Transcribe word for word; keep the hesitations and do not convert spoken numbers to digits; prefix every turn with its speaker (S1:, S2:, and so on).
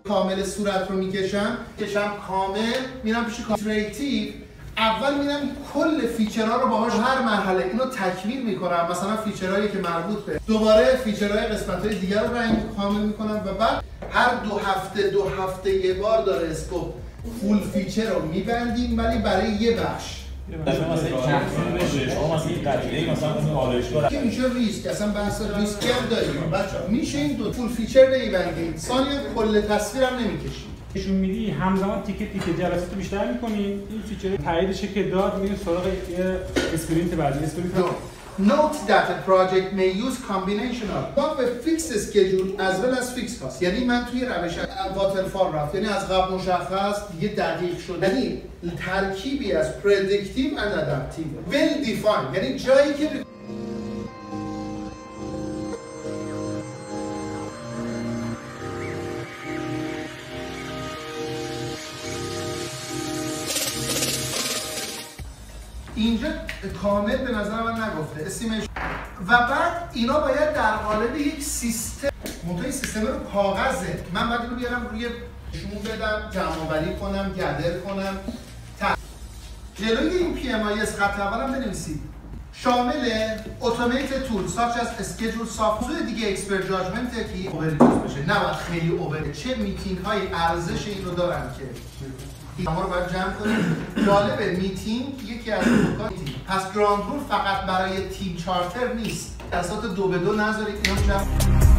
S1: کامل صورت رو میکشم کشم کامل میرم پیش کریتیو، اول میرم کل فیچرها رو باهاش هر مرحله اینو تکمیل میکنم، مثلا فیچرهایی که مربوط به دوباره فیچرهای قسمت‌های دیگر رو رنگ کامل میکنم و بعد هر دو هفته دو هفته یه بار داره اسکوپ فول فیچر رو میبندیم ولی برای یه بخش.
S2: مثلا مثلا شما مثلا این قضیه مثلا اون آلایشگاه
S1: که میشه ریسک، اصلا بحث ریسک هم داریم بچه‌ها، میشه این دو فول فیچر نمیبندیم ثانیه کل تصویرم نمیکشیم.
S3: نشون میدی همزمان تیکه تیکه جلسات رو بیشتر می‌کنیم، این فیچر تاییدش که داد میریم سراغ یه اسپرینت بعدی. اسپرینت
S1: Note that a project may use combination of both a fixed schedule as well as fixed cost. یعنی من توی روش واترفال رفت، یعنی از قبل مشخص دیگه دقیق شد، یعنی ترکیبی از predictive and adaptive well defined، یعنی جایی که اینجا کامل به نظر من نگفته اسمش و بعد اینا باید در قالب یک سیستم منتهی سیستم رو کاغذه، من باید اینو بیارم روی شون بدم جمع آوری کنم گدر کنم تا جلوی این پی ام آی اس خط اولم بنویسید شامل اتومیتد تول ساچ از اسکیجول سافت دیگه اکسپرت جاجمنت که اوورریوز بشه، نباید خیلی اوور چه میتینگ های ارزش اینو دارن که ما رو باید جمع کنیم. جالب میتینگ یکی از نکات میتینگ پس گراند رول فقط برای تیم چارتر نیست، اساس دو به دو نذارید اینو جمع